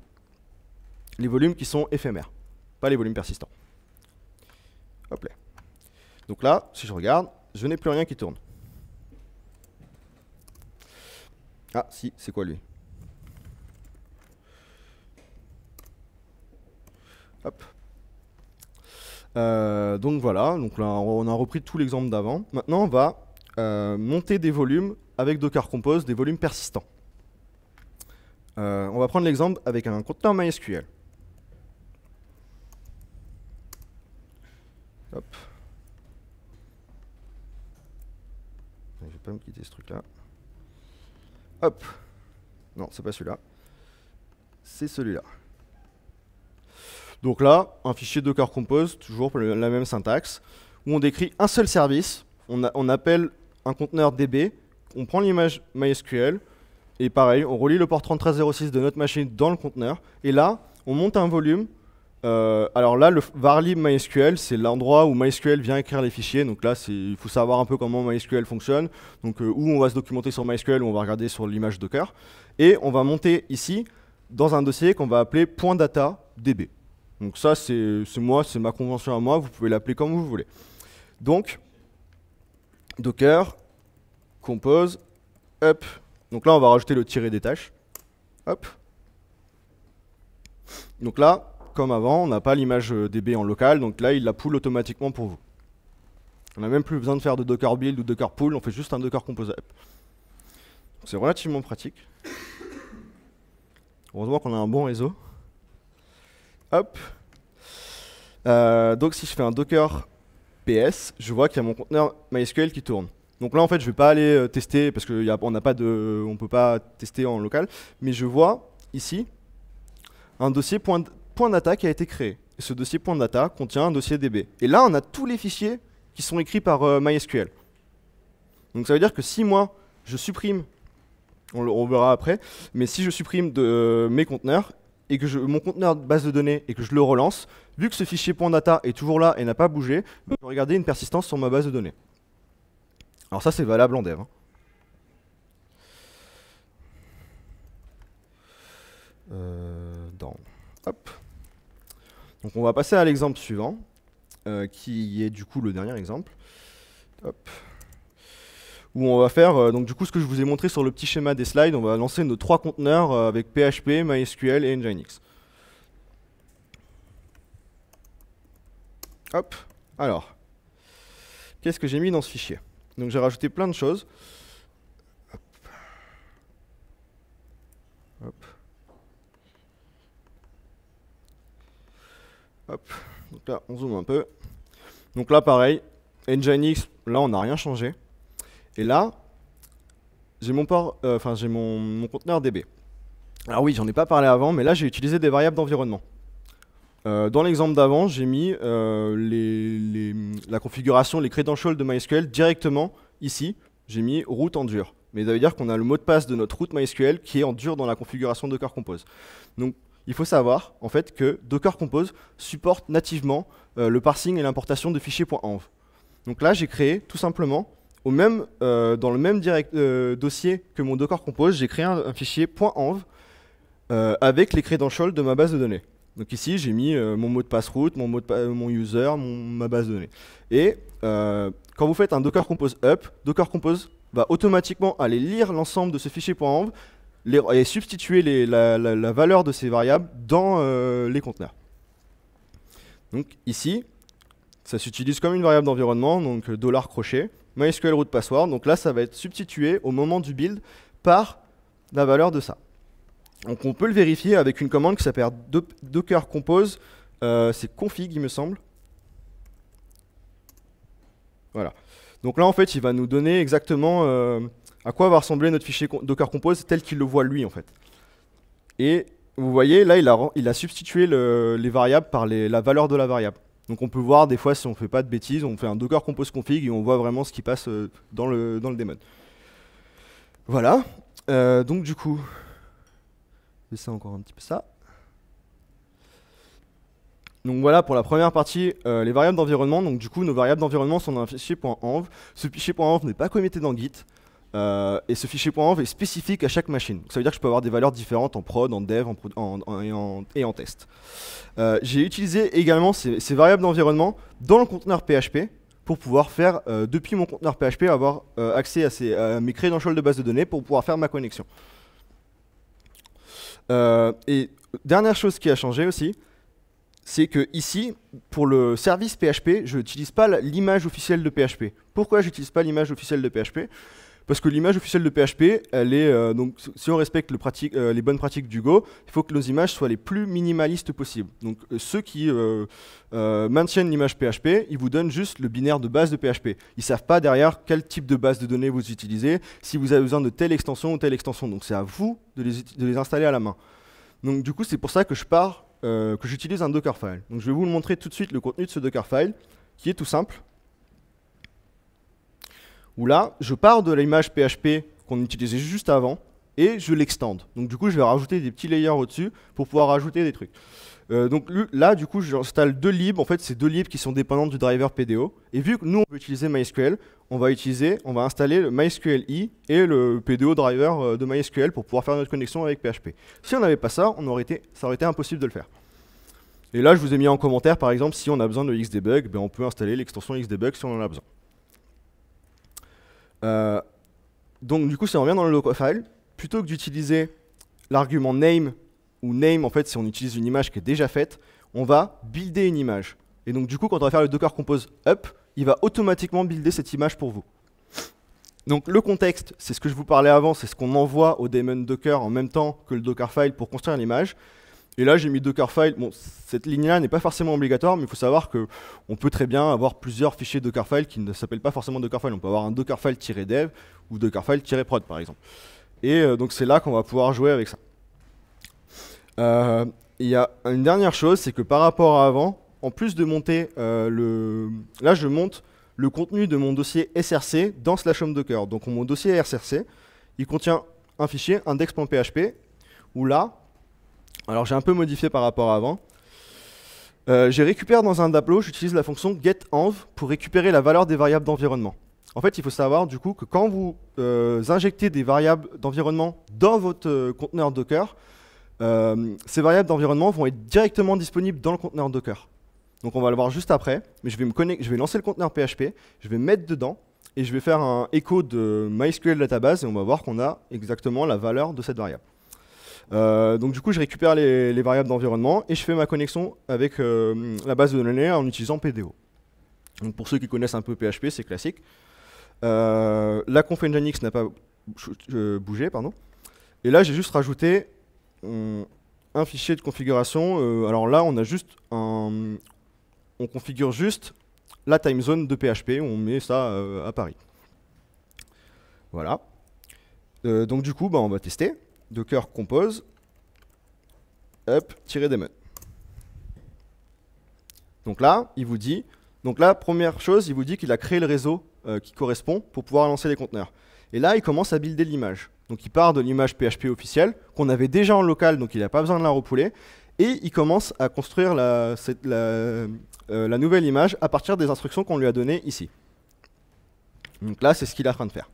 Les volumes qui sont éphémères, pas les volumes persistants. Hop là. Donc là, si je regarde, je n'ai plus rien qui tourne. Ah, si, c'est quoi lui? Hop. Euh, donc voilà, donc là on a repris tout l'exemple d'avant. Maintenant on va euh, monter des volumes avec Docker Compose, des volumes persistants. Euh, on va prendre l'exemple avec un conteneur MySQL. Hop. Je vais pas me quitter ce truc là. Hop. Non, c'est pas celui-là. C'est celui-là. Donc là, un fichier Docker Compose, toujours pour la même syntaxe, où on décrit un seul service, on, a, on appelle un conteneur D B, on prend l'image MySQL, et pareil, on relie le port trente-trois zéro six de notre machine dans le conteneur, et là, on monte un volume. Euh, alors là, le varlib MySQL, c'est l'endroit où MySQL vient écrire les fichiers, donc là, il faut savoir un peu comment MySQL fonctionne, donc euh, où on va se documenter sur MySQL, où on va regarder sur l'image Docker, et on va monter ici, dans un dossier qu'on va appeler .data.db. Donc ça, c'est moi, c'est ma convention à moi, vous pouvez l'appeler comme vous voulez. Donc, Docker, compose, up. Donc là, on va rajouter le tiret des tâches. Hop. Donc là, comme avant, on n'a pas l'image D B en local, donc là, il la pool automatiquement pour vous. On n'a même plus besoin de faire de Docker build ou Docker pull, on fait juste un Docker compose up. C'est relativement pratique. Heureusement qu'on a un bon réseau. Hop. Euh, donc si je fais un docker ps, je vois qu'il y a mon conteneur MySQL qui tourne. Donc là en fait je vais pas aller euh, tester parce qu'on n'a pas de, on peut pas tester en local, mais je vois ici un dossier point, point .data qui a été créé. Et ce dossier point .data contient un dossier D B. Et là on a tous les fichiers qui sont écrits par euh, MySQL. Donc ça veut dire que si moi je supprime, on le on verra après, mais si je supprime de, euh, mes conteneurs, et que je, mon conteneur de base de données et que je le relance, vu que ce fichier .data est toujours là et n'a pas bougé, je peux regarder une persistance sur ma base de données. Alors ça c'est valable en dev. Hein. Euh, dans, hop. Donc on va passer à l'exemple suivant, euh, qui est du coup le dernier exemple. Hop. Où on va faire, euh, donc du coup ce que je vous ai montré sur le petit schéma des slides, on va lancer nos trois conteneurs euh, avec P H P, MySQL et Nginx. Hop, alors, qu'est-ce que j'ai mis dans ce fichier? Donc j'ai rajouté plein de choses. Hop. Hop. Hop. Donc là, on zoome un peu. Donc là, pareil, Nginx, là on n'a rien changé. Et là, j'ai mon port, euh, enfin j'ai mon, mon conteneur D B. Alors oui, j'en ai pas parlé avant, mais là j'ai utilisé des variables d'environnement. Euh, dans l'exemple d'avant, j'ai mis euh, les, les, la configuration, les credentials de MySQL directement ici. J'ai mis root en dur. Mais ça veut dire qu'on a le mot de passe de notre root MySQL qui est en dur dans la configuration Docker Compose. Donc il faut savoir en fait que Docker Compose supporte nativement euh, le parsing et l'importation de fichiers .env. Donc là, j'ai créé tout simplement Au même, euh, dans le même direct, euh, dossier que mon Docker Compose, j'ai créé un, un fichier .env euh, avec les credentials de ma base de données. Donc ici, j'ai mis euh, mon mot de passe root, mon, mot de pa mon user, mon, ma base de données. Et euh, quand vous faites un Docker Compose up, Docker Compose va automatiquement aller lire l'ensemble de ce fichier .env les, et substituer les, la, la, la valeur de ces variables dans euh, les conteneurs. Donc ici, ça s'utilise comme une variable d'environnement, donc dollar crochet. MySQL root password, donc là ça va être substitué au moment du build par la valeur de ça. Donc on peut le vérifier avec une commande qui s'appelle do docker compose, euh, c'est config il me semble. Voilà. Donc là en fait il va nous donner exactement euh, à quoi va ressembler notre fichier docker compose tel qu'il le voit lui en fait. Et vous voyez là il a, il a substitué le, les variables par les, la valeur de la variable. Donc on peut voir des fois si on ne fait pas de bêtises, on fait un docker compose config et on voit vraiment ce qui passe euh, dans le, dans le daemon. Voilà, euh, donc du coup, je vais ça encore un petit peu ça. Donc voilà pour la première partie, euh, les variables d'environnement. Donc du coup, nos variables d'environnement sont dans un fichier .env. Ce fichier .env n'est pas committé dans Git. Euh, et ce fichier .env est spécifique à chaque machine. Donc ça veut dire que je peux avoir des valeurs différentes en prod, en dev en pro en, en, et, en, et en test. Euh, J'ai utilisé également ces, ces variables d'environnement dans le conteneur P H P pour pour pouvoir faire, euh, depuis mon conteneur P H P, avoir euh, accès à, ces, à mes credentials de base de données pour pouvoir faire ma connexion. Euh, et dernière chose qui a changé aussi, c'est que ici, pour le service P H P, je n'utilise pas l'image officielle de P H P. Pourquoi je n'utilise pas l'image officielle de P H P? Parce que l'image officielle de P H P, elle est, euh, donc, si on respecte le pratique, euh, les bonnes pratiques du Go, il faut que nos images soient les plus minimalistes possibles. Donc euh, ceux qui euh, euh, maintiennent l'image P H P, ils vous donnent juste le binaire de base de P H P. Ils ne savent pas derrière quel type de base de données vous utilisez, si vous avez besoin de telle extension ou telle extension. Donc c'est à vous de les, de les installer à la main. Donc du coup, c'est pour ça que je pars, euh, que j'utilise un Dockerfile. Donc je vais vous montrer tout de suite le contenu de ce Dockerfile, qui est tout simple. Où là, je pars de l'image P H P qu'on utilisait juste avant et je l'extende. Donc du coup, je vais rajouter des petits layers au-dessus pour pouvoir rajouter des trucs. Euh, donc là, du coup, j'installe deux libs. En fait, c'est deux libs qui sont dépendants du driver P D O. Et vu que nous, on veut utiliser MySQL, on va utiliser, on va installer le MySQL I et le P D O driver de MySQL pour pouvoir faire notre connexion avec P H P. Si on n'avait pas ça, on aurait été, ça aurait été impossible de le faire. Et là, je vous ai mis en commentaire, par exemple, si on a besoin de Xdebug, ben, on peut installer l'extension Xdebug si on en a besoin. Euh, donc du coup, si on revient dans le Dockerfile, plutôt que d'utiliser l'argument name, ou name, en fait, si on utilise une image qui est déjà faite, on va builder une image. Et donc du coup, quand on va faire le docker compose up, il va automatiquement builder cette image pour vous. Donc le contexte, c'est ce que je vous parlais avant, c'est ce qu'on envoie au daemon docker en même temps que le Dockerfile pour construire l'image. Et là, j'ai mis Dockerfile. Bon, cette ligne-là n'est pas forcément obligatoire, mais il faut savoir qu'on peut très bien avoir plusieurs fichiers Dockerfile qui ne s'appellent pas forcément Dockerfile. On peut avoir un Dockerfile-dev ou Dockerfile-prod, par exemple. Et euh, donc, c'est là qu'on va pouvoir jouer avec ça. Euh, il y a une dernière chose, c'est que par rapport à avant, en plus de monter euh, le... Là, je monte le contenu de mon dossier S R C dans slash home docker. Donc, mon dossier S R C, il contient un fichier index.php où là, alors j'ai un peu modifié par rapport à avant. Euh, j'ai récupéré dans un Daplo, j'utilise la fonction getEnv pour récupérer la valeur des variables d'environnement. En fait, il faut savoir du coup que quand vous euh, injectez des variables d'environnement dans votre euh, conteneur Docker, euh, ces variables d'environnement vont être directement disponibles dans le conteneur Docker. Donc on va le voir juste après, mais je vais, me connecter, je vais lancer le conteneur P H P, je vais mettre dedans, et je vais faire un echo de MySQL database, et on va voir qu'on a exactement la valeur de cette variable. Euh, donc du coup, je récupère les, les variables d'environnement et je fais ma connexion avec euh, la base de données en utilisant P D O. Donc pour ceux qui connaissent un peu P H P, c'est classique. Euh, la conf nginx n'a pas euh, bougé, pardon. Et là, j'ai juste rajouté um, un fichier de configuration. Euh, alors là, on a juste un, on configure juste la time zone de P H P. On met ça euh, à Paris. Voilà. Euh, donc du coup, bah, on va tester. Docker compose up-daemon. Donc là, il vous dit, donc là, première chose, il vous dit qu'il a créé le réseau euh, qui correspond pour pouvoir lancer les conteneurs. Et là, il commence à builder l'image. Donc il part de l'image P H P officielle, qu'on avait déjà en local, donc il n'a pas besoin de la repouler. Et il commence à construire la, cette, la, euh, la nouvelle image à partir des instructions qu'on lui a données ici. Donc là, c'est ce qu'il est en train de faire.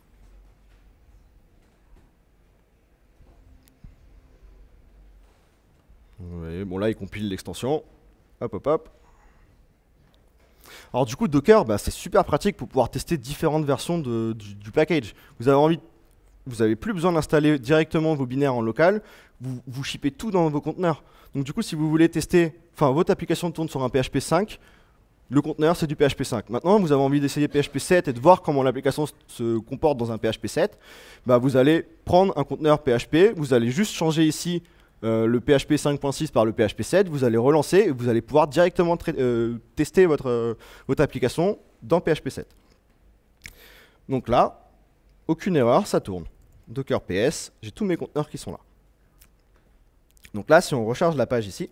Vous voyez, bon là il compile l'extension, hop hop hop. Alors du coup Docker, bah, c'est super pratique pour pouvoir tester différentes versions de, du, du package. Vous avez envie, vous n'avez plus besoin d'installer directement vos binaires en local, vous, vous shippez tout dans vos conteneurs. Donc du coup si vous voulez tester, enfin votre application tourne sur un P H P cinq, le conteneur c'est du P H P cinq. Maintenant vous avez envie d'essayer P H P sept et de voir comment l'application se comporte dans un P H P sept, bah, vous allez prendre un conteneur P H P, vous allez juste changer ici Euh, le P H P cinq point six par le P H P sept, vous allez relancer et vous allez pouvoir directement euh, tester votre, euh, votre application dans P H P sept. Donc là, aucune erreur, ça tourne. Docker P S, j'ai tous mes conteneurs qui sont là. Donc là, si on recharge la page ici,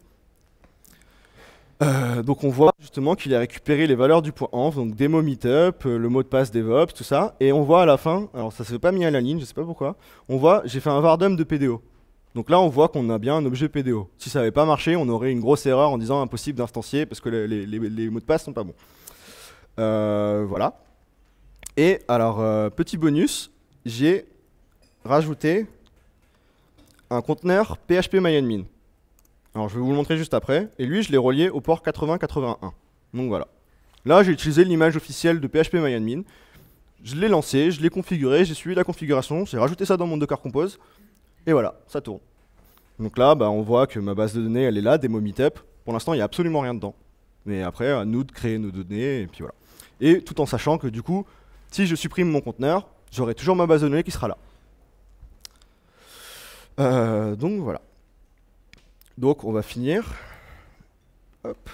euh, donc on voit justement qu'il a récupéré les valeurs du point env, donc démo meetup, euh, le mot de passe DevOps, tout ça, et on voit à la fin, alors ça ne s'est pas mis à la ligne, je ne sais pas pourquoi, on voit, j'ai fait un vardum de P D O. Donc là, on voit qu'on a bien un objet P D O. Si ça n'avait pas marché, on aurait une grosse erreur en disant impossible d'instancier parce que les, les, les, les mots de passe sont pas bons. Euh, voilà. Et alors, euh, petit bonus, j'ai rajouté un conteneur P H P MyAdmin. Alors, je vais vous le montrer juste après. Et lui, je l'ai relié au port quatre-vingts quatre-vingt-un. Donc voilà. Là, j'ai utilisé l'image officielle de phpMyAdmin. Je l'ai lancé, je l'ai configuré, j'ai suivi la configuration, j'ai rajouté ça dans mon Docker Compose, et voilà, ça tourne. Donc là, bah, on voit que ma base de données, elle est là, démo meetup. Pour l'instant, il n'y a absolument rien dedans. Mais après, à nous de créer nos données, et puis voilà. Et tout en sachant que du coup, si je supprime mon conteneur, j'aurai toujours ma base de données qui sera là. Euh, donc voilà. Donc on va finir. Hop.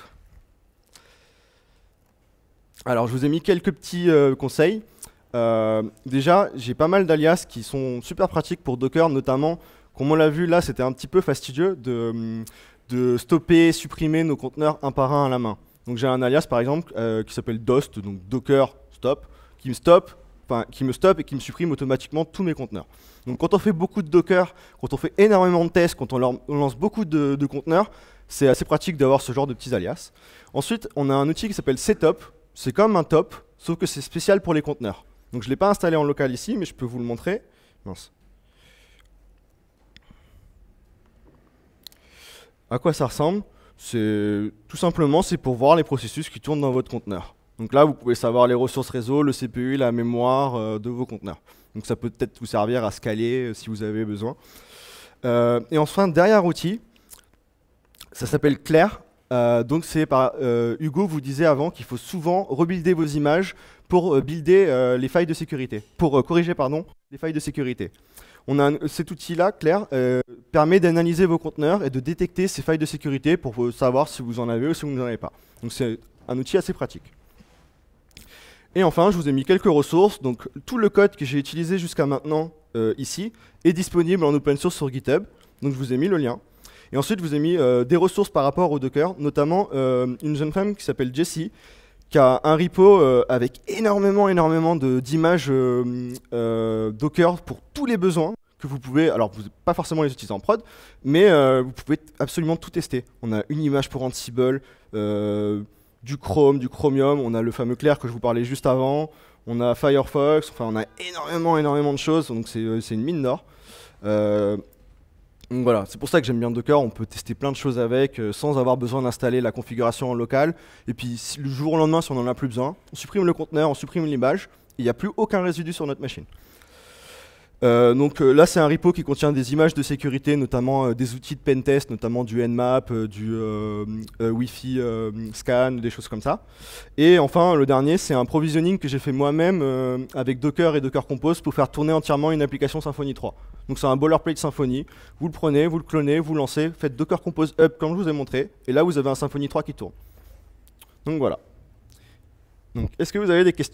Alors je vous ai mis quelques petits euh, conseils. Euh, déjà, j'ai pas mal d'alias qui sont super pratiques pour Docker, notamment, comme on l'a vu là, c'était un petit peu fastidieux de, de stopper, supprimer nos conteneurs un par un à la main. Donc j'ai un alias par exemple euh, qui s'appelle dost, donc Docker stop, qui me stoppe, enfin qui me stoppe et qui me supprime automatiquement tous mes conteneurs. Donc quand on fait beaucoup de Docker, quand on fait énormément de tests, quand on, leur, on lance beaucoup de, de conteneurs, c'est assez pratique d'avoir ce genre de petits alias. Ensuite, on a un outil qui s'appelle setup. C'est comme un top, sauf que c'est spécial pour les conteneurs. Donc je ne l'ai pas installé en local ici, mais je peux vous le montrer. Mince. À quoi ça ressemble? C'est tout simplement c'est pour voir les processus qui tournent dans votre conteneur. Donc là, vous pouvez savoir les ressources réseau, le C P U, la mémoire euh, de vos conteneurs. Donc ça peut peut-être vous servir à scaler euh, si vous avez besoin. Euh, et enfin, derrière outil, ça s'appelle Claire. Euh, donc c'est par euh, Hugo vous disait avant qu'il faut souvent rebuilder vos images pour euh, builder euh, les failles de sécurité, pour euh, corriger pardon les failles de sécurité. On a un, cet outil-là, Claire, euh, permet d'analyser vos conteneurs et de détecter ces failles de sécurité pour euh, savoir si vous en avez ou si vous n'en avez pas. Donc c'est un outil assez pratique. Et enfin, je vous ai mis quelques ressources. Donc tout le code que j'ai utilisé jusqu'à maintenant euh, ici est disponible en open source sur GitHub. Donc je vous ai mis le lien. Et ensuite, je vous ai mis euh, des ressources par rapport au Docker, notamment euh, une jeune femme qui s'appelle Jessie, qui a un repo euh, avec énormément, énormément d'images euh, euh, Docker pour tous les besoins que vous pouvez, alors vous pouvez pas forcément les utiliser en prod, mais euh, vous pouvez absolument tout tester. On a une image pour Ansible, euh, du Chrome, du Chromium, on a le fameux Claire que je vous parlais juste avant, on a Firefox, enfin on a énormément, énormément de choses, donc c'est euh, une mine d'or. Euh, Donc voilà, c'est pour ça que j'aime bien Docker, on peut tester plein de choses avec euh, sans avoir besoin d'installer la configuration en local. Et puis si, le jour au lendemain, si on n'en a plus besoin, on supprime le conteneur, on supprime l'image, et il n'y a plus aucun résidu sur notre machine. Euh, donc euh, là, c'est un repo qui contient des images de sécurité, notamment euh, des outils de pentest, notamment du Nmap, euh, du euh, euh, Wi-Fi euh, scan, des choses comme ça. Et enfin, le dernier, c'est un provisioning que j'ai fait moi-même euh, avec Docker et Docker Compose pour faire tourner entièrement une application Symfony trois. Donc c'est un boilerplate Symfony, vous le prenez, vous le clonez, vous le lancez, faites Docker Compose Up comme je vous ai montré, et là vous avez un Symfony trois qui tourne. Donc voilà. Donc, est-ce que vous avez des questions ?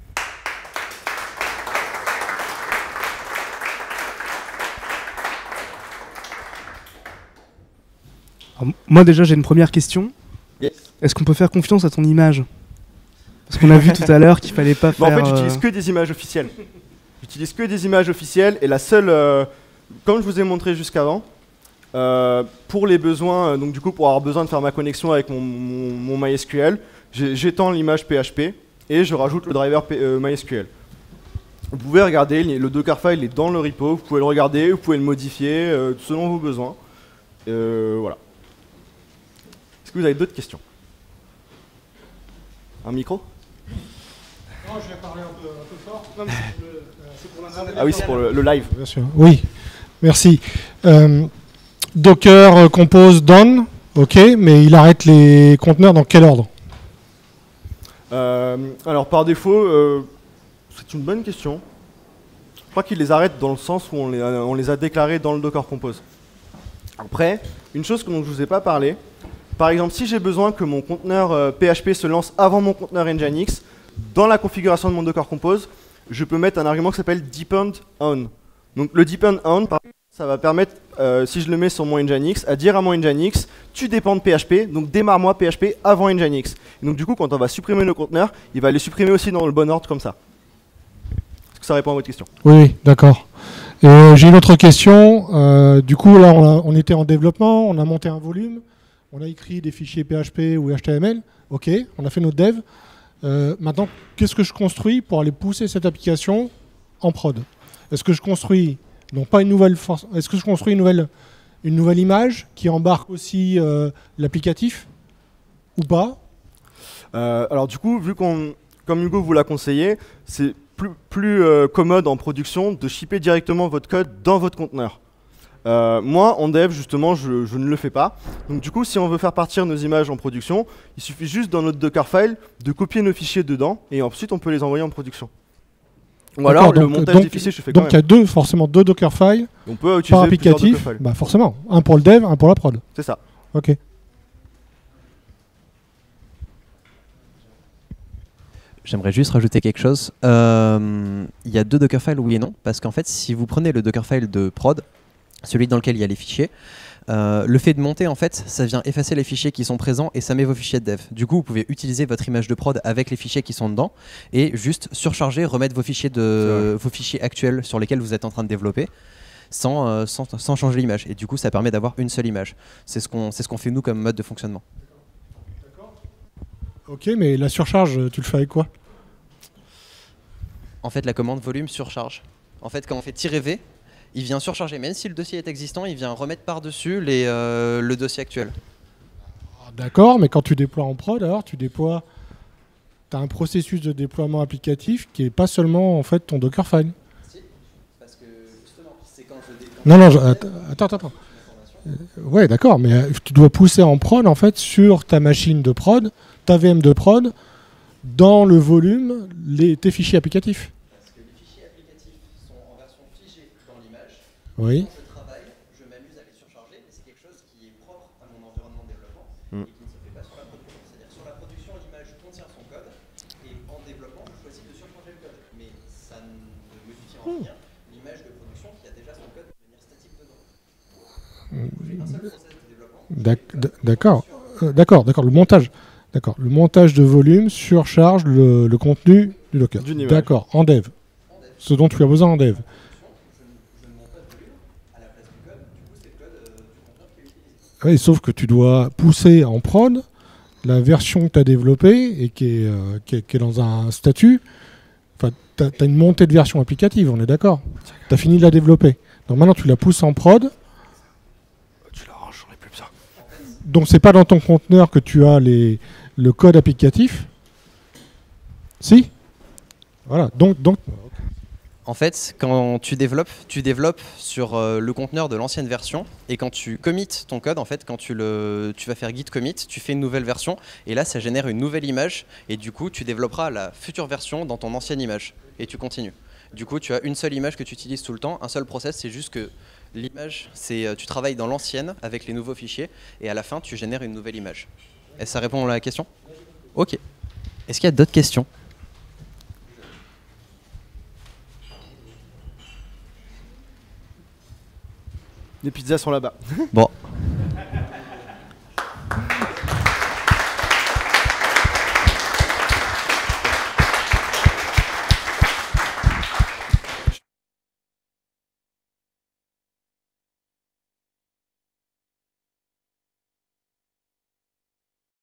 Alors, moi déjà j'ai une première question. Yes. Est-ce qu'on peut faire confiance à ton image? Parce qu'on a vu tout à l'heure qu'il fallait pas Bon, faire... en fait, j'utilise euh... que des images officielles. J'utilise que des images officielles et la seule, euh, comme je vous ai montré jusqu'avant, euh, pour les besoins, euh, donc du coup pour avoir besoin de faire ma connexion avec mon, mon, mon MySQL, j'étends l'image P H P et je rajoute le driver P, euh, MySQL. Vous pouvez regarder, le Dockerfile est dans le repo, vous pouvez le regarder, vous pouvez le modifier euh, selon vos besoins. Euh, voilà. Est-ce que vous avez d'autres questions? Un micro? Non, je vais parler un peu, un peu fort. Non, c'est pour la Ah oui, c'est pour le, le live. Bien sûr. Oui, merci. Euh, Docker euh, compose down, ok, mais il arrête les conteneurs dans quel ordre? euh, Alors par défaut, euh, c'est une bonne question. Je crois qu'il les arrête dans le sens où on les, a, on les a déclarés dans le Docker Compose. Après, une chose dont je ne vous ai pas parlé, par exemple, si j'ai besoin que mon conteneur euh, P H P se lance avant mon conteneur Nginx, dans la configuration de mon Docker Compose, je peux mettre un argument qui s'appelle depend on. Donc le depend on, par exemple, ça va permettre, euh, si je le mets sur mon Nginx, à dire à mon Nginx, tu dépends de P H P, donc démarre-moi P H P avant Nginx. Et donc du coup, quand on va supprimer le conteneur, il va les supprimer aussi dans le bon ordre comme ça. Est-ce que ça répond à votre question? Oui, oui, d'accord. Euh, J'ai une autre question. Euh, du coup, là, on, a, on était en développement, on a monté un volume, on a écrit des fichiers P H P ou H T M L, ok, on a fait notre dev. Euh, maintenant, qu'est-ce que je construis pour aller pousser cette application en prod? Est-ce que je construis, non pas une nouvelle force, est-ce que je construis une nouvelle, une nouvelle image qui embarque aussi euh, l'applicatif ou pas? Euh, alors du coup, vu qu'on, comme Hugo vous l'a conseillé, c'est plus, plus euh, commode en production de shipper directement votre code dans votre conteneur. Euh, moi, en dev, justement, je, je ne le fais pas. Donc du coup, si on veut faire partir nos images en production, il suffit juste dans notre Dockerfile de copier nos fichiers dedans et ensuite on peut les envoyer en production. Ou alors le donc, montage donc, des fichiers, je fais quand Donc il y même. a deux, forcément deux Dockerfiles On peut utiliser par plusieurs applicatif. Dockerfiles. Bah forcément, un pour le dev, un pour la prod. C'est ça. Ok. J'aimerais juste rajouter quelque chose. Euh, Il y a deux Dockerfiles, oui et non, parce qu'en fait, si vous prenez le Dockerfile de prod, celui dans lequel il y a les fichiers, euh, le fait de monter, en fait, ça vient effacer les fichiers qui sont présents et ça met vos fichiers de dev. Du coup, vous pouvez utiliser votre image de prod avec les fichiers qui sont dedans et juste surcharger, remettre vos fichiers, de, vos fichiers actuels sur lesquels vous êtes en train de développer sans, euh, sans, sans changer l'image. Et du coup, ça permet d'avoir une seule image. C'est ce qu'on c'est ce qu'on fait nous comme mode de fonctionnement. Ok, mais la surcharge, tu le fais avec quoi? En fait, la commande volume surcharge. En fait, quand on fait tirer V, il vient surcharger. Même si le dossier est existant, il vient remettre par-dessus les, euh, le dossier actuel. Ah, d'accord, mais quand tu déploies en prod, alors tu déploies... Tu as un processus de déploiement applicatif qui n'est pas seulement en fait ton Dockerfile. Si, parce que justement, c'est quand je déploie... Non, non, je- attends, attends, attends. Euh, ouais, d'accord, mais euh, tu dois pousser en prod en fait sur ta machine de prod, ta V M de prod, dans le volume, les, tes fichiers applicatifs. Parce que les fichiers applicatifs sont en version figée dans l'image. Oui. Quand je travaille, je m'amuse à les surcharger, mais c'est quelque chose qui est propre à mon environnement de développement Mm. et qui ne se fait pas sur la production. C'est-à-dire sur la production, l'image contient son code et en développement, je choisis de surcharger le code. Mais ça ne modifie en rien l'image de production qui a déjà son code de manière statique dedans. J'ai un seul process de développement. D'ac- d- D'accord, Euh, d'accord, d'accord. Le montage, d'accord. Le montage de volume surcharge le, le contenu du Docker. D'une image. D'accord, en dev. Ce dont tu as besoin en dev. Je, je ne monte pas de volume à la place du code, du coup c'est le code euh, du conteneur qui est utilisé. Oui, sauf que tu dois pousser en prod la version que tu as développée et qui est, euh, qui est, qui est dans un statut. Enfin, tu as une montée de version applicative, on est d'accord. Tu as fini de la développer. Donc maintenant, tu la pousses en prod. Tu l'arranges, j'en ai plus besoin. Donc, c'est pas dans ton conteneur que tu as les, le code applicatif. Si. Voilà. Donc, donc En fait, quand tu développes, tu développes sur euh, le conteneur de l'ancienne version et quand tu commits ton code, en fait, quand tu, le, tu vas faire git commit, tu fais une nouvelle version et là, ça génère une nouvelle image et du coup, tu développeras la future version dans ton ancienne image et tu continues. Du coup, tu as une seule image que tu utilises tout le temps, un seul process, c'est juste que l'image, c'est euh, tu travailles dans l'ancienne avec les nouveaux fichiers et à la fin, tu génères une nouvelle image. Est-ce que ça répond à la question? Ok. Est-ce qu'il y a d'autres questions? Les pizzas sont là-bas. Bon,